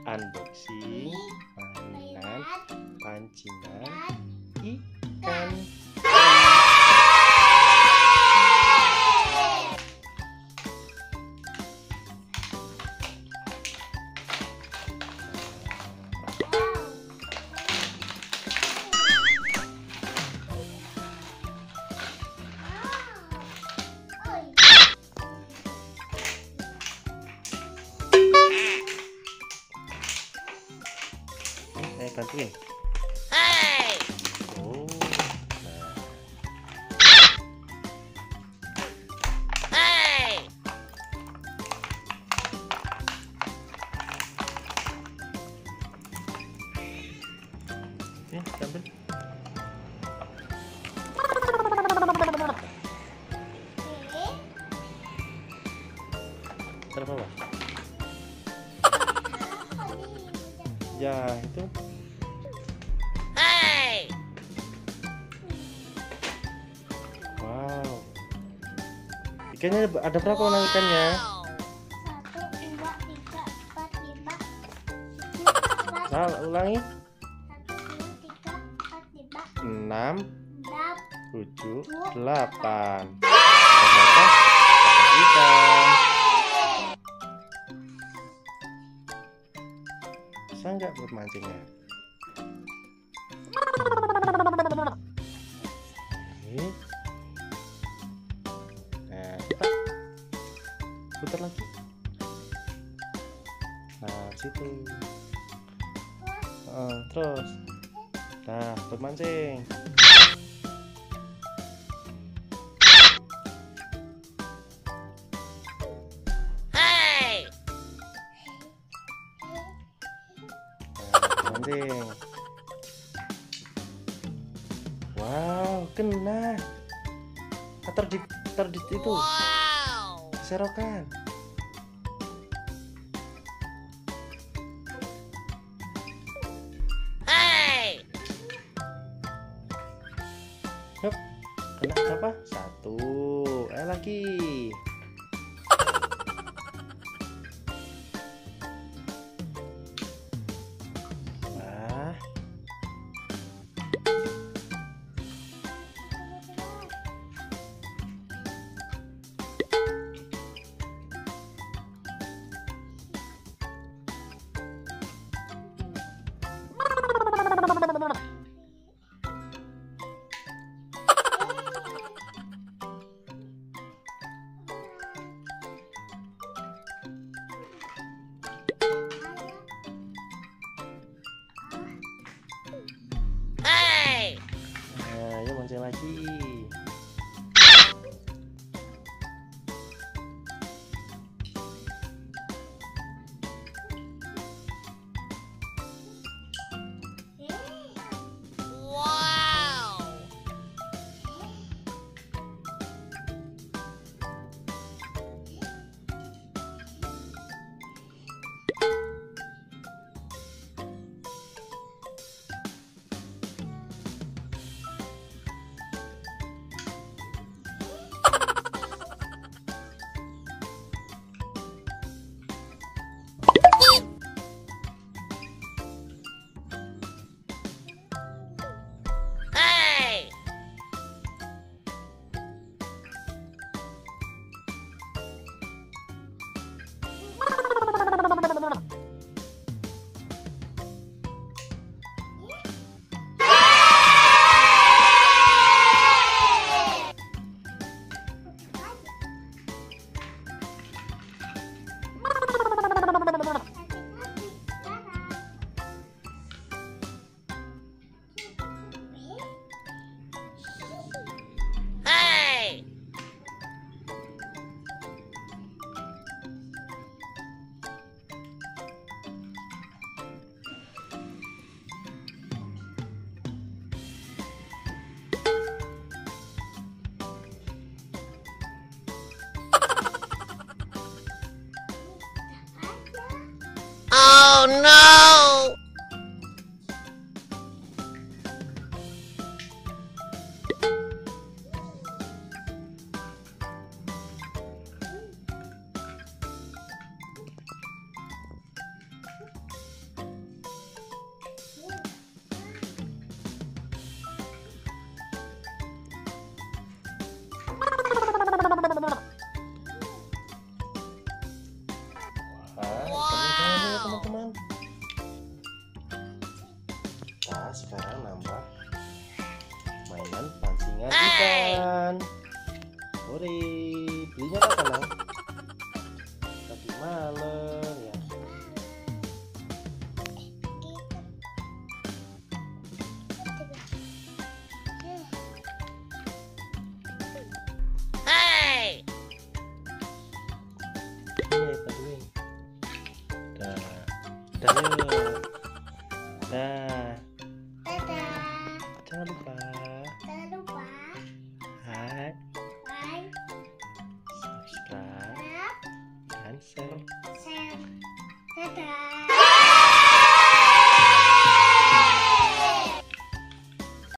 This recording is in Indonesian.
unboxing mainan pancingan ikan. Bantuin. Hey. Oh. Hey. Nih, ambil. Taruh bawah. Ya, itu. Wow. Ikannya ada berapa warna ikannya? 1, 2, 3, 4, 5, 6, Nah, ulangi. 1, 2, 3, 4, 5, 6, 7, 8. Berapa? Ikan. Bisa nggak buat mancingnya? Ini. Nah, putar lagi. Nah, situ. Terus. Nah, buat mancing. Hey. Nah, mancing. Wow, kena. Taruh di itu. Wow. Serokan. Hey. Yup. Kena berapa? 1. Lagi. Wah. Hey. Nah, yuk mancing lagi. Wow. Pancingan Hey! ikan. Ore, belinya kapan Nang? Tadi malam ya. Hey! Iya, tadi. Dah, dah yuk. Dah, Dadah. jangan lupa Jangan lupa like, like, subscribe, subscribe, dan share. share. Dadah.